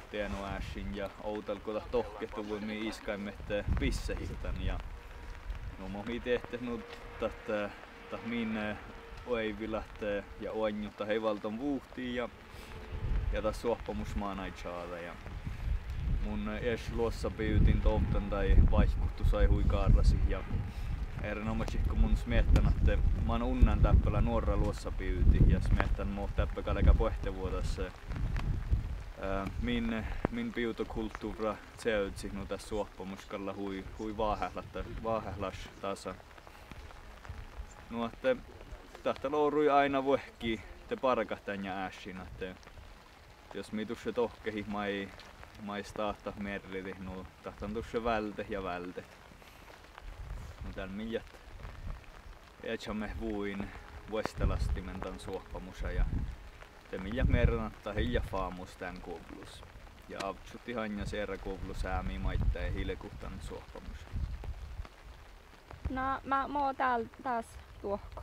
tienu ässin ja outalkota tohkehtu voi mi iskaimmette pissehiltän ja no mohi tehtänyt tätä minne oivilatte ja oanjutta heivalton vuhtiin ja tas suoppamusmaan aitsaada ja mun luossa pyytin tohtan tai vaihkuhtu sai hui kaarrasi ja erinomaisesti kun mun smiettän, että mä oon unnan täppälä nuorra luossa pyyti ja smiettän muu täppäkäläkä pohtevuotas min piutokulttuura tseutsi nu tässä suoppamuskalla hui vaahehlas tasa. No että tahta lourui aina vohki te parkahtan ja ässin, että jos mi tusse tohkehi mais tahta merliti, no tahtan tusse välte ja välte. No täällä miljat eetsämme vuin vuestelastimen tän suoppamusa ja te miljat mernatta hilja faamus tän kublus. Ja avtsutti hanja serra kublus äämi maittaa hilekuhtan suoppamusa. No mä oon täällä taas tuohko.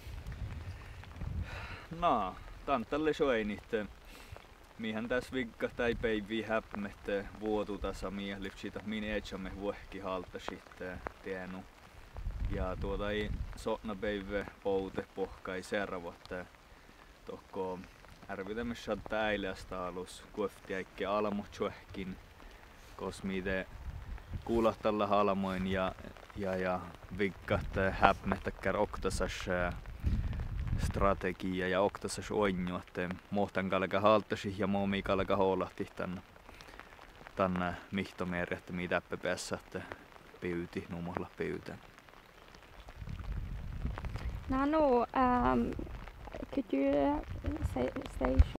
No, tantalle soinit. Mihän tässä vikka tai päivi häpmette vuotu tasa miehlyksitä min eetsämme vuohki halta sitten tienu. Ja tuota ei sotna päivä poute pohkai servotte tohko ärvitämässä täilästä alus kueftiäikki almo tjohkin kosmite kuulahtalla halmoin ja vikkatte häpmettäkär oktasas strategia ja oktasas oinju, että mohtan kalka haltasi ja momi kalka hoolahti tänne mihtomeeri, että mitä päässä että pyyti numolla pyytään. Nano, could you say